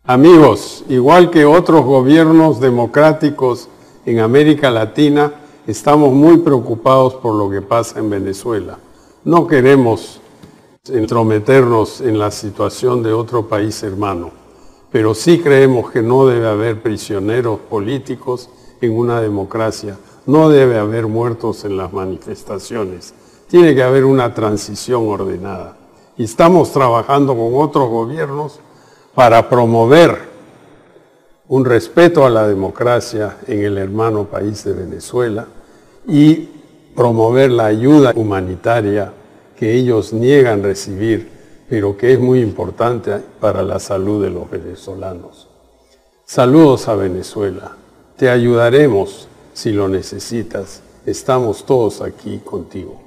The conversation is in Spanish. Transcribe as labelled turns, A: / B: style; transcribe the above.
A: Amigos, igual que otros gobiernos democráticos en América Latina, estamos muy preocupados por lo que pasa en Venezuela. No queremos entrometernos en la situación de otro país hermano, pero sí creemos que no debe haber prisioneros políticos en una democracia, no debe haber muertos en las manifestaciones, tiene que haber una transición ordenada. Y estamos trabajando con otros gobiernos para promover un respeto a la democracia en el hermano país de Venezuela y promover la ayuda humanitaria que ellos niegan recibir, pero que es muy importante para la salud de los venezolanos. Saludos a Venezuela. Te ayudaremos si lo necesitas. Estamos todos aquí contigo.